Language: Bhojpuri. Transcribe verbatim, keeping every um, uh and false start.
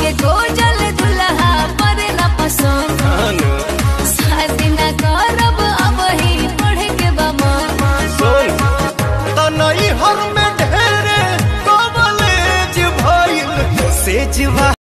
के गोजल दुल्हा पर न पसंद शादी न करब अब ही पढ़ के बमन सुन तनई हर में ढेरे कॉलेज भइल सेजवा